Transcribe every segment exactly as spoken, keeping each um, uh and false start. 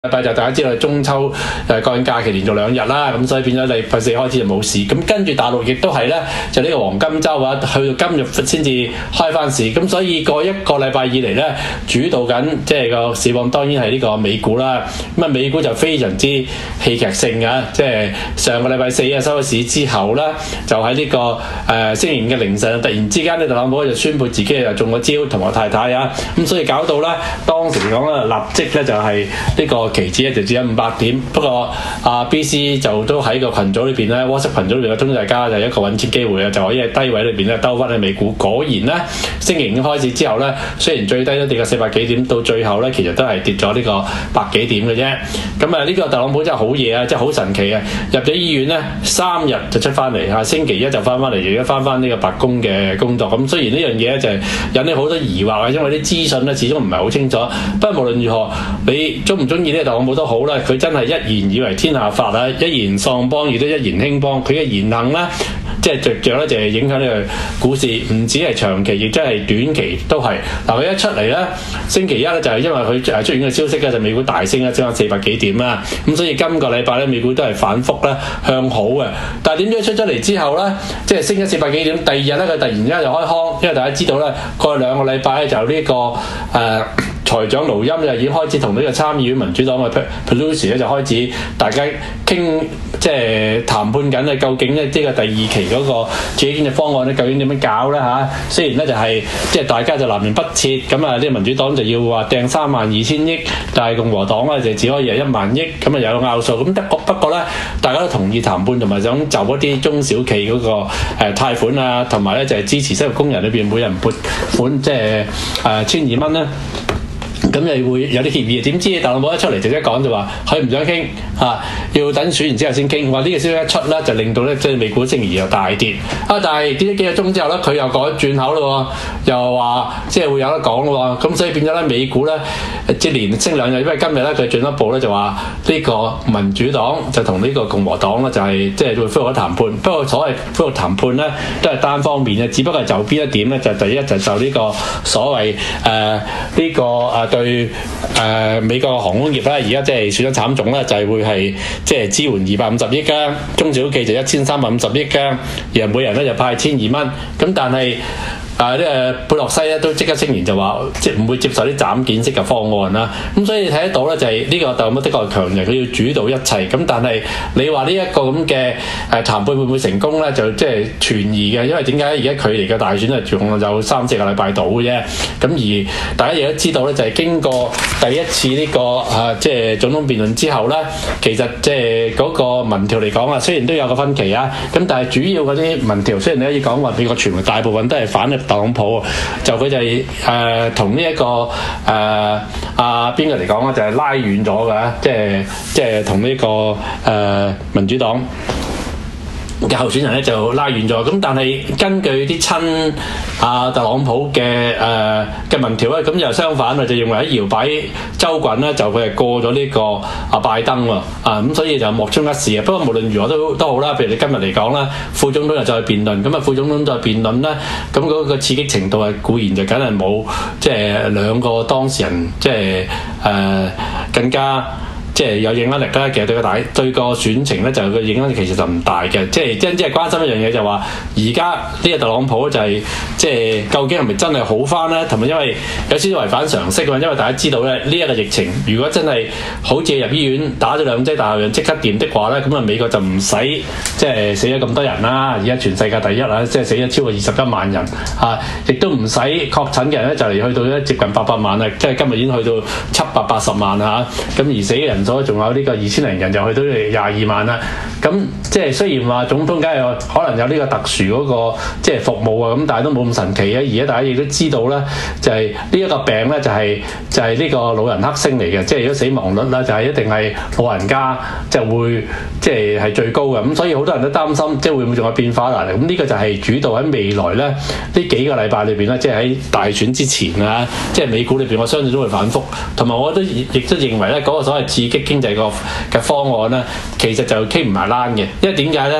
禮拜就大家知道中秋誒國慶假期連續兩日啦，咁所以變咗禮拜四開始就冇市。咁跟住大陸亦都係咧，就呢個黃金週啊，去到今日先至開翻市。咁所以過一個禮拜以嚟咧，主導緊即係個市況當然係呢個美股啦。咁啊美股就非常之戲劇性嘅，即係上個禮拜四啊收咗市之後咧，就喺呢、這個誒、呃、星期五嘅凌晨，突然之間咧特朗普就宣布自己又中咗招，同我太太啊，咁所以搞到咧當時嚟講咧，立即咧就係呢個期指咧就只有五百點。不過啊 B C 就都喺個群組裏邊咧 ，WhatsApp 群組裏邊嘅通知大家就係一個揾錢機會啊，就可以喺低位裏邊咧兜翻去美股。果然咧，星期五開始之後咧，雖然最低都跌過四百幾點，到最後咧其實都係跌咗呢個百幾點嘅啫。咁啊呢個特朗普真係好嘢啊，真係好神奇啊！入咗醫院咧三日就出翻嚟嚇，星期一就翻翻嚟，而家翻翻呢個白宮嘅工作。咁雖然呢樣嘢咧就係引起好多疑惑啊，因為啲資訊咧始終唔係好清楚。不過無論如何，你中唔中意呢個特朗普都好啦，佢真係一言以為天下法啊，一言喪邦亦都一言興邦。佢嘅言行咧，即係着着咧就係影響呢個股市，唔止係長期，亦即係短期都係。嗱佢一出嚟咧，星期一咧就係因為佢誒出現嘅消息咧，就美股大升啦，升翻四百幾點啦。咁所以今個禮拜咧，美股都係反覆咧向好嘅。但係點知出咗嚟之後咧，即係升咗四百幾點，第二日咧佢突然之間就開腔，因為大家知道咧，過去兩個禮拜咧就呢、這個誒。呃財長盧欽就已經開始同呢個參議院民主黨嘅 Pelosi 咧就開始大家傾，即係談判緊咧，究竟咧呢個第二期嗰個刺激經濟方案咧究竟點樣搞咧嚇？雖然咧就係即係大家就南轅北轍，咁啊呢個民主黨就要話掟三萬二千億，但係共和黨咧就只可以係一萬億，咁啊有個拗數。咁得不過咧，大家都同意談判，同埋想就一啲中小企嗰個誒貸款啊，同埋咧就係支持失業工人裏邊每人撥款即係誒千二蚊咧。咁又會有啲協議，點知特朗普一出嚟直接講就話佢唔想傾嚇、啊，要等選完之後先傾。話呢個消息一出咧，就令到咧即係美股星期二又大跌啊！但係跌咗幾個鐘之後咧，佢又改轉口咯，又話即係會有得講咯。咁所以變咗咧，美股咧即係連升兩日，因為今日咧佢進一步咧就話呢個民主黨就同呢個共和黨咧就係即係會恢復談判。不過所謂恢復談判咧都係單方面嘅，只不過係就邊一點咧就第一就就呢個所謂誒呢、呃這個誒、呃、對。對誒、呃、美國航空業咧，而家即係損失慘重咧，就係、是、會係即係支援二百五十億㗎，中小企就一千三百五十億㗎，而每人咧就派千二蚊，咁但係。啊！呢個貝洛西咧都即刻聲言就話，即係唔會接受啲斬件式嘅方案啦。咁所以你睇得到咧，就係、是、呢個特朗普的確係強人，佢要主導一切。咁但係你話呢一個咁嘅誒談判會唔會成功咧？就即係存疑嘅，因為點解而家距離嘅大選係仲有三四個禮拜到嘅啫。咁而大家亦都知道咧，就係、是、經過第一次呢、這個啊即係總統辯論之後咧，其實即係嗰個民調嚟講啊，雖然都有個分歧啊，咁但係主要嗰啲民調雖然你可以講話美國傳媒大部分都係反特朗普，就佢就係誒同呢一個誒阿邊個嚟講咧，就係、是、拉遠咗嘅，即係即係同呢個誒、呃、民主黨嘅候選人咧就拉遠咗。咁但係根據啲親阿特朗普嘅誒嘅民調咧，咁又相反啊，就認為喺搖擺州郡咧就佢係過咗呢個阿拜登喎，啊咁所以就莫衷一是啊。不過無論如何都都好啦，譬如你今日嚟講啦，副總統又再辯論，咁啊副總統再辯論咧，咁嗰個刺激程度係固然就梗係冇即係兩個當事人即係誒更加。即係有影響力啦，其實對個大對個選情咧就個影響力其實就唔大嘅，即係真係關心一樣嘢就話，而家呢個特朗普就係、是、即係究竟係咪真係好翻咧？同埋因為有少少違反常識㗎嘛，因為大家知道咧呢一、這個疫情，如果真係好似入醫院打咗兩劑大後藥即刻掂的話咧，咁啊美國就唔使即係死咗咁多人啦，而家全世界第一啦，即係死咗超過二十一萬人嚇，亦、啊、都唔使確診嘅人咧就嚟去到咧接近八百萬啦，即係今日已經去到七百八十萬嚇，咁、啊、而死嘅人所仲有呢個二千零人就去到廿二萬啦，咁即係雖然話總統梗係可能有呢個特殊嗰、那個即係服務啊，咁但係都冇咁神奇啊！而家大家亦都知道咧，就係呢一個病咧就係、是、就係、是、呢個老人黑星嚟嘅，即係如果死亡率咧就係、是、一定係老人家即係會即係係最高嘅，咁所以好多人都擔心即係會唔會仲有變化嚟？咁呢個就係主導喺未來咧呢幾個禮拜裏邊咧，即係喺大選之前啊，即係美股裏邊我相信都會反覆，同埋我都亦都認為咧嗰個所謂刺激經濟個嘅方案咧，其實就傾唔埋欄嘅，因為點解咧？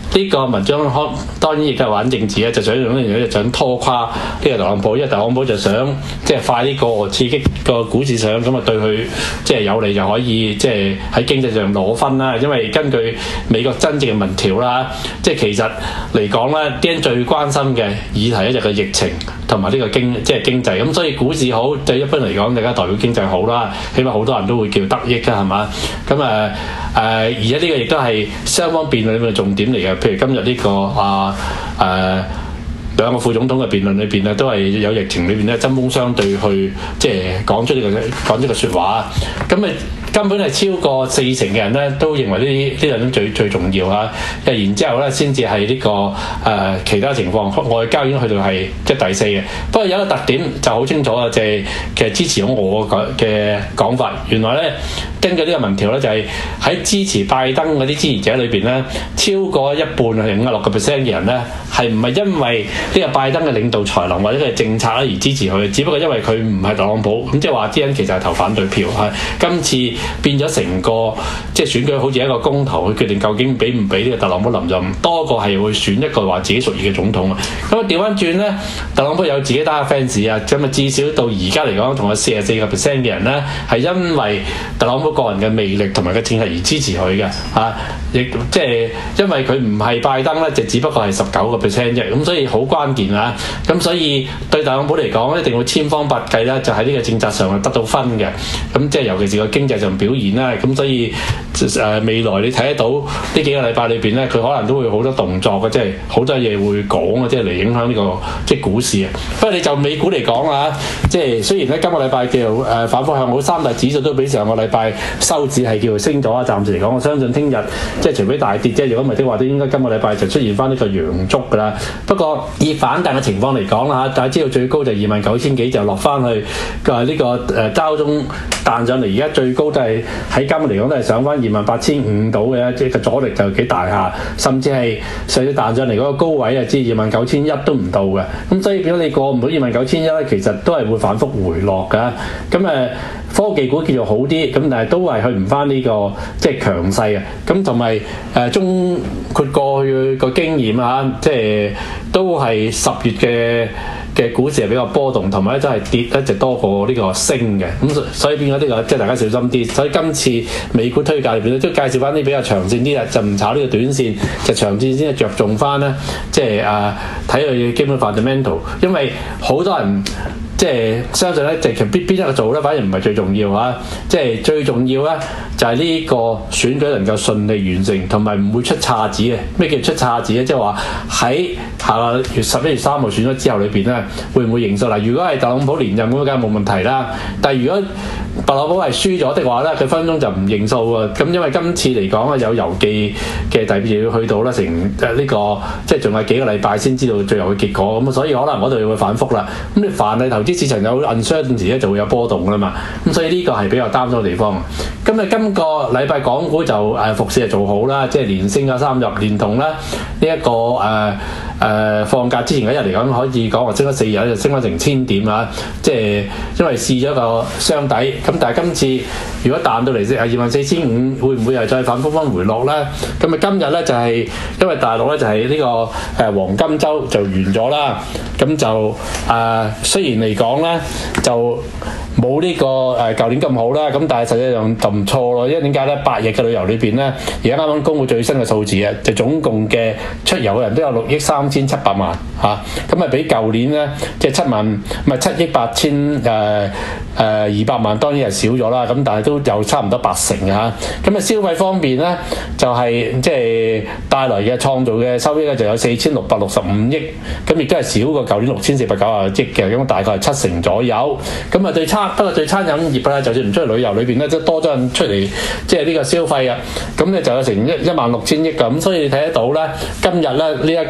呢個文章可當然亦都係玩政治咧，就想用呢樣嘢就想拖垮呢個特朗普，因為特朗普就想即係快啲過刺激個股市上，咁啊對佢即係有利，就可以即係喺經濟上攞分啦。因為根據美國真正嘅民調啦，即係其實嚟講咧，啲人最關心嘅議題咧就係個疫情同埋呢個經即係經濟。咁所以股市好，對一般嚟講，大家代表經濟好啦，起碼好多人都會叫得益㗎，係嘛？咁啊誒，而且呢個亦都係雙方辯論裏面嘅重點嚟嘅。譬如今日呢、這個啊誒、呃、兩個副總統嘅辯論裏邊咧，都係有疫情裏邊咧針鋒相對去即係講出呢、這個講呢個説話。咁啊根本係超過四成嘅人咧都認為呢啲呢兩種最最重要嚇。然之後咧先至係呢個誒、呃、其他情況，外交已經去到係即係第四嘅。不過有一個特點就好清楚啊，就係、是、其實支持咗我嘅講法。原來咧根據呢個民調咧，就係、是、喺支持拜登嗰啲支持者裏邊咧，超過一半係五十六個 percent 嘅人咧，係唔係因為呢個拜登嘅領導才能或者佢嘅政策咧而支持佢？只不過因為佢唔係特朗普，咁即係話啲人其實係投反對票。係今次變咗成個即係選舉好似一個公投去決定究竟俾唔俾呢個特朗普臨任，多過係會選一個話自己屬意嘅總統啊。咁啊調翻轉咧，特朗普有自己打嘅 fans 啊，咁啊至少到而家嚟講，同有四十四個 percent 嘅人咧係因為特朗普個人嘅魅力同埋嘅政策而支持佢嘅嚇，亦即係因為佢唔係拜登咧，就只不過係十九個 percent 啫。咁所以好關鍵啊。咁所以對特朗普嚟講，一定會千方百計咧，就喺呢個政策上得到分嘅。咁即係尤其是個經濟上表現啦。咁所以誒、呃、未來你睇得到呢幾個禮拜裏邊咧，佢可能都會好多動作嘅，即係好多嘢會講嘅，即係嚟影響呢、這個即係股市啊。不過你就美股嚟講啊，即係雖然咧今個禮拜叫誒、呃、反覆向好，三大指數都比上個禮拜收市係叫做升咗啊。暫時嚟講，我相信聽日即係除非大跌啫，如果唔係的話，都應該今個禮拜就出現翻呢個陽燭㗎啦。不過以反彈嘅情況嚟講啦嚇，大家知道最高就二萬九千幾，就落翻去嘅呢個誒交中彈上嚟，而家最高都係喺今日嚟講都係上翻二萬八千五度嘅，即係個阻力就幾大下，甚至係上次彈上嚟嗰個高位啊，至二萬九千一都唔到嘅。咁所以變咗你過唔到二萬九千一咧，其實都係會反覆回落㗎。咁誒科技股叫做好啲，咁但係都係去唔翻呢個即係強勢啊。咁同埋誒中括過去個經驗啊，即係都係十月嘅嘅股市係比較波動，同埋咧真係跌一直多過呢個升嘅。咁所以變咗呢個即係大家小心啲。所以今次美股推介裏邊咧都介紹翻啲比較長線啲啊，就唔炒呢個短線，就長線先係着重翻咧，即係誒睇佢基本 fundamental， 因為好多人。即係相信咧，就其實邊邊一個做咧，反而唔係最重要嚇。即係最重要咧，就係呢個選舉能夠順利完成，同埋唔會出岔子嘅。咩叫出岔子咧？即係話喺下個月十一月三號選咗之後裏邊咧，會唔會認數？嗱，如果係特朗普連任咁，梗係冇問題啦。但係如果特朗普係輸咗的話咧，佢分分鐘就唔認數喎。咁因為今次嚟講咧，有郵寄嘅第二要去到咧成誒呢個，即係仲係幾個禮拜先知道最後嘅結果。咁所以可能嗰度會反覆啦。咁你凡係投啲市場有 uncertainty 咧，就會有波動噶啦嘛。咁所以呢個係比較擔心嘅地方。咁啊，今個禮拜港股就誒復市係做好啦，即係連升咗三日，連同咧呢一個誒誒、呃呃、放假之前嗰日嚟講，可以講話升咗四日就升咗成千點啊！即係因為試咗個雙底，咁但係今次如果彈到嚟係二萬四千五，會唔會又再反覆翻回落咧？咁啊，今日咧就係、是、因為大陸咧就係呢、這個誒、呃、黃金週就完咗啦，咁就誒、呃、雖然嚟講咧就冇呢、這個誒舊、呃、年咁好啦，咁但係實際上就唔錯咯。因為點解咧？八日嘅旅遊裏邊咧，而家啱啱公布最新嘅數字啊，就總共嘅出遊嘅人都有六億三千七百萬嚇，咁啊比舊年咧即係七萬唔係七億八千誒誒二百萬，當然係少咗啦。咁但係都有差唔多八成嘅嚇。咁啊消費方面咧，就係即係帶來嘅創造嘅收益咧，就有四千六百六十五億，咁亦都係少過舊年六千四百九十億嘅，咁大概係七成左右。咁啊對餐不過對餐飲業咧，就算唔出去旅遊裏邊咧，即係多咗人出嚟，即係呢個消費啊，咁咧就有成一一萬六千億㗎。咁所以你睇得到咧，今日咧呢一個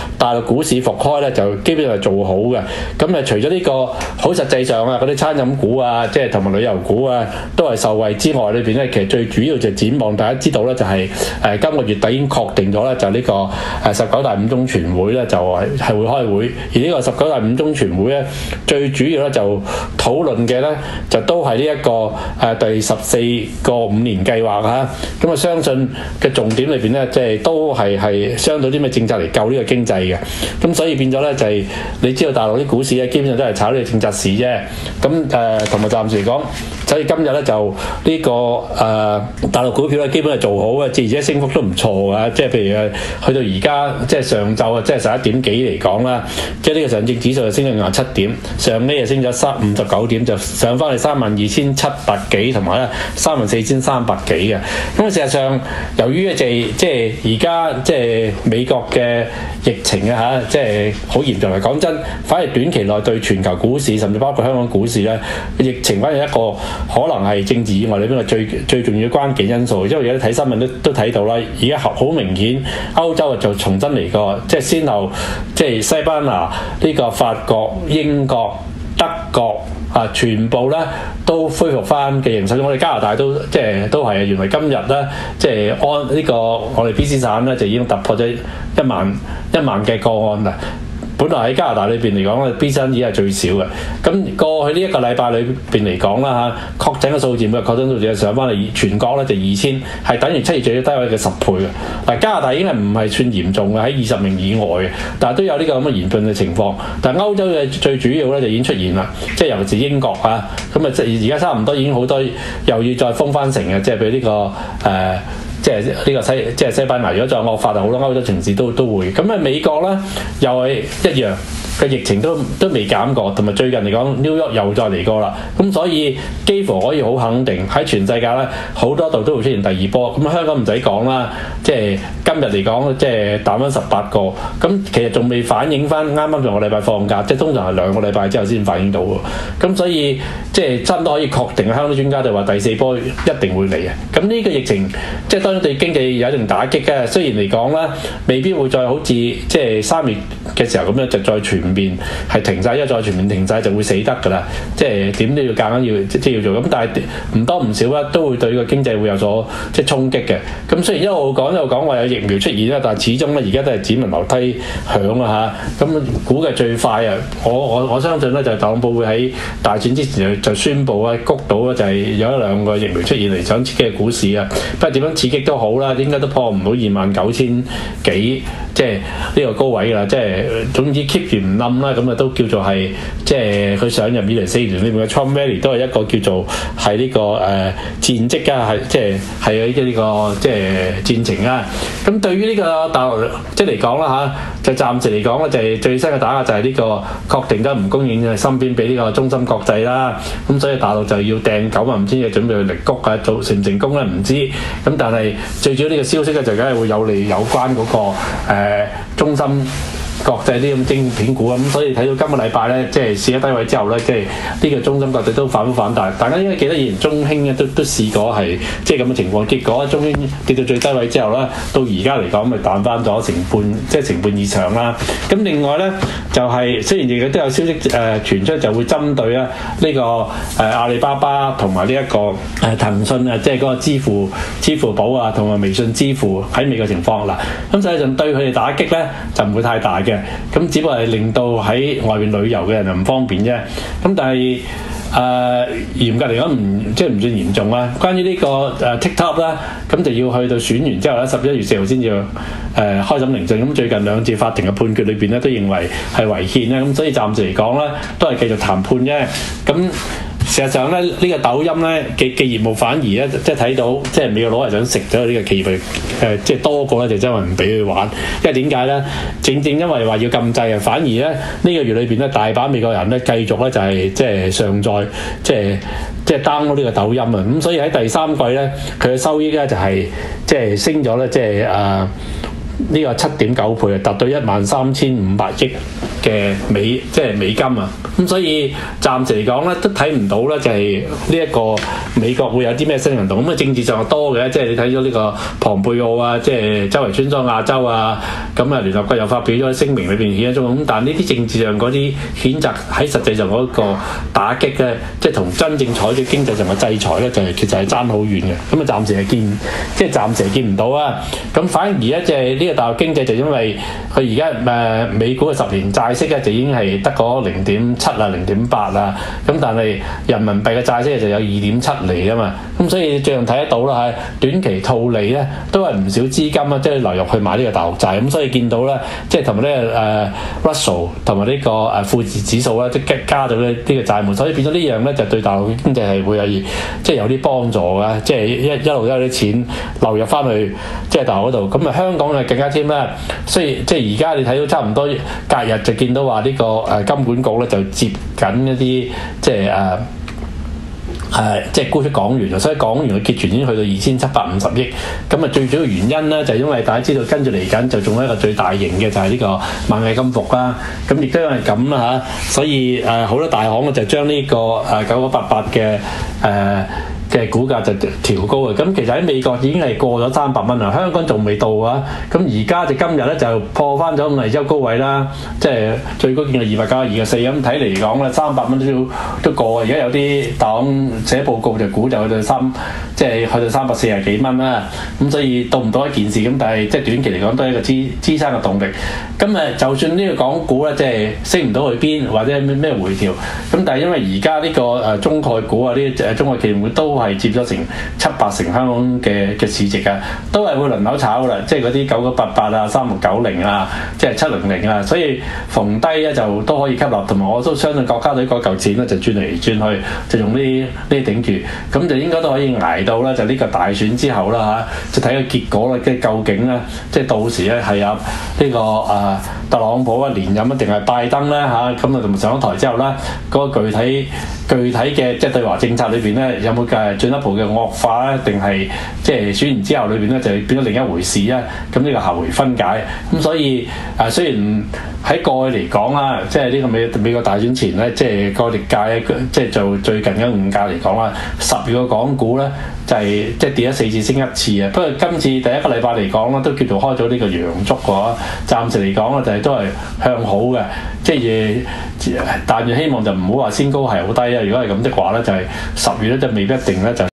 大陸股市復開咧，就基本上係做好嘅。咁誒，除咗呢個好實際上啊，嗰啲餐飲股啊，即係同埋旅遊股啊，都係受惠之外，裏邊咧其實最主要就展望，大家知道咧就係、是、誒、呃、今個月底已經確定咗咧，就呢、這個誒十九大五中全會咧就係係會開會，而呢個十九大五中全會咧最主要咧就討論嘅咧就都係呢一個誒、呃、第十四個五年計劃嚇。咁啊，相信嘅重點裏邊咧即係都係係相對啲咩政策嚟救呢個經濟嘅。咁所以變咗咧就係、是、你知道大陸啲股市咧基本上都係炒呢個政策市啫。咁誒同埋暫時嚟講，所以今日咧就呢、這個誒、呃、大陸股票咧基本係做好嘅，而且升幅都唔錯嘅。即係譬如誒去到而家即係上晝啊，即係十一點幾嚟講啦，即係呢個上證指數就升咗廿七點，上尾就升咗三五十九點，就上翻嚟三萬二千七百幾，同埋咧三萬四千三百幾嘅。咁事實上由於就係即係而家即係美國嘅疫情啊嚇，即係好嚴重嚟講真，反而短期內對全球股市甚至包括香港股市咧，疫情反而一個可能係政治以外裏邊嘅最最重要嘅關鍵因素。因為而家睇新聞都都睇到啦，而家好明顯歐洲就重新嚟過，即係先後即係西班牙、呢個法國、英國、德國啊，全部咧都恢復翻嘅形勢。我哋加拿大都即係都係，原來今日咧即係按呢個我哋 B C 省咧就已經突破咗一萬一萬嘅個案啦。本來喺加拿大裏邊嚟講咧 ，B 省已經係最少嘅。咁過去呢一個禮拜裏邊嚟講啦嚇，確診嘅數字每日確診數字係上翻嚟，全國咧就二千，係等於七月最低位嘅十倍嘅。嗱，加拿大已經係唔係算嚴重嘅，喺二十名以外嘅，但係都有呢個咁嘅嚴峻嘅情況。但係歐洲嘅最主要咧就已經出現啦，即係尤其是英國啊，咁啊即係而家差唔多已經好多又要再封翻城嘅，即係譬如呢個誒。呃即係呢個西，即係西班牙，如果再惡化，就好多歐洲城市都都會。咁啊，美國咧又係一樣嘅疫情都都未減過，同埋最近嚟講，New York又再嚟過啦。咁所以幾乎可以好肯定喺全世界咧好多度都會出現第二波。咁香港唔使講啦，即係今日嚟講，即係打翻十八個。咁其實仲未反映翻啱啱上個禮拜放假，即係通常係兩個禮拜之後先反映到喎。咁所以即係真都可以確定，香港啲專家就話第四波一定會嚟嘅。咁呢個疫情即係當然對經濟有一定打擊嘅。雖然嚟講啦，未必會再好似即係三月嘅時候咁樣就再全面係停晒，因為再全面停晒就會死得㗎啦。即係點都要夾硬要即係要做。咁但係唔多唔少啦，都會對個經濟會有所即係衝擊嘅。咁雖然一路講一路講話有疫苗出現啦，但係始終咧而家都係只聞樓梯響啊嚇。咁估計最快啊，我我我相信咧就係特朗普會喺大選之前就就宣布啊，谷到咧就係有一兩個疫苗出現嚟想刺激嘅股市啊。不過點樣刺激都好啦，應該都破唔到二萬九千幾，即係呢個高位㗎啦。即係總之 keep 住唔冧啦，咁啊都叫做係即係佢上任以嚟四年裏面嘅 Trump Valley 都係一個叫做係呢、這個誒、呃、戰績啊，係即係係呢個即係戰情啊。咁對於呢個大陸即係嚟講啦嚇，就暫時嚟講咧就係最新嘅打壓就係呢個確定咗唔供應嘅芯片俾呢個中芯國際啦。咁所以大陸就要掟九萬五千嘅準備去力谷啊，做成唔成功咧唔知。咁但係最主要呢個消息咧就梗係會有利有關嗰、那個、呃、中芯國際啲咁晶片股啊。咁所以睇到今個禮拜咧，即係試咗低位之後咧，即係呢個中芯國際都反覆反彈。大家應該記得以前中興咧都都試過係即係咁嘅情況，結果中興跌到最低位之後咧，到而家嚟講咪彈翻咗成半，即係成半以上啦。咁另外咧就係、是、雖然亦都有消息誒、呃、傳出就會針對啊呢、這個誒、呃、阿里巴巴同埋呢一個誒、呃、騰訊啊，即係嗰個支付支付寶啊同埋微信支付喺美國情況啦。咁實際上對佢哋打擊咧就唔會太大嘅。咁只不過係令到喺外邊旅遊嘅人就唔方便啫。咁但係誒、呃、嚴格嚟講唔即係唔算嚴重啦。關於呢、這個誒、呃、TikTok 啦，咁就要去到選完之後咧，十一月四號先至誒開審聆訊。咁最近兩次法庭嘅判決裏邊咧，都認為係違憲咧。咁所以暫時嚟講咧，都係繼續談判啫。咁事實上咧，呢、這個抖音咧嘅嘅業務反而咧，即係睇到即係美國佬係想食咗呢個企業誒、呃，即係多過咧就真係唔俾佢玩。因為點解咧？正正因為話要禁制啊，反而咧呢、這個月裏邊咧，大把美國人咧繼續咧就係、是、即係上載即係即係 download 呢個抖音啊。咁、嗯、所以喺第三季咧，佢嘅收益咧就係、是、即係升咗咧，即係誒。 呢個七點九倍啊，達到一萬三千五百億嘅美即係美金啊！咁所以暫時嚟講咧，都睇唔到咧，就係呢一個美國會有啲咩新行動。咁啊，政治上多嘅，即係你睇咗呢個龐貝奧啊，即係周圍穿梭亞洲啊，咁啊聯合國又發表咗聲明裏邊顯咗咁，但係呢啲政治上嗰啲譴責喺實際上嗰個打擊咧，即係同真正採取經濟上嘅制裁咧，就係其實係爭好遠嘅。咁啊，暫時係見即係暫時係見唔到啊！咁反而咧，即係呢個大陸經濟就因為佢而家誒美股嘅十年債息咧就已經係得嗰零點七啊、零點八啊，咁但係人民幣嘅債息就有二點七厘啊嘛，咁所以最近睇得到啦，係短期套利咧都係唔少資金啊，即係流入去買呢個大陸債，咁所以見到咧，即係同埋呢個誒 Russell 同埋呢個誒富時指數咧，即係加咗呢呢個債務，所以變咗呢樣咧就對大陸經濟係會有即係有啲幫助嘅，即係一一路都有啲錢流入翻去即係大陸嗰度，咁啊香港就更加添啦，所以即係而家你睇到差唔多隔日就見到話呢個誒金管局咧就接緊一啲即係誒誒即係沽出港元，所以港元嘅結存已經去到二千七百五十億。咁啊最主要原因咧就係因為大家知道跟住嚟緊就仲有一個最大型嘅就係呢個螞蟻金服啦。咁亦都因為咁啦嚇，所以誒好多大行咧就將呢個誒九九八八嘅誒嘅股價就調高嘅，咁其實喺美國已經係過咗三百蚊啦，香港仲未到啊！咁而家就今日咧就破翻咗五日周高位啦，即係最高見到二百九十二個四，咁睇嚟講咧三百蚊都都過，而家有啲黨寫報告就估就去到三，即係去到三百四十幾蚊啦。咁所以到唔到一件事，咁但係即係短期嚟講都係一個支支撐嘅動力。咁誒，就算呢個港股咧即係升唔到去邊，或者咩咩回調，咁但係因為而家呢個誒中概股啊，呢誒中概企業都係接咗成七八成香港嘅嘅市值啊，都係會輪流炒噶啦，即係嗰啲九九八八啊、三六九零啊、即係七零零啊，所以逢低咧就都可以吸納，同埋我都相信國家隊嗰嚿錢咧就轉嚟轉去，就用呢呢啲頂住，咁就應該都可以捱到啦。就呢個大選之後啦嚇，就睇個結果啦，即係究竟咧，即係到時咧係有呢個啊特朗普啊連任啊，定係拜登咧嚇，咁啊同埋上咗台之後咧，嗰個具體具體嘅即係對華政策裏邊咧有冇嘅進一步嘅惡化咧，定係即係選完之後裏邊咧就變咗另一回事咧？咁呢個下回分解。咁所以啊，雖然喺過去嚟講啦，即係呢個美美國大選前咧，即係個歷屆即係做最近嘅五屆嚟講啦，十月嘅港股咧就係即係跌咗四次升一次啊。不過今次第一個禮拜嚟講咧，都叫做開咗呢個陽燭嘅，暫時嚟講咧就係都係向好嘅，即係但係希望就唔好話先高係好低啊。如果係咁的話咧，就係十月咧就未必一定咧就。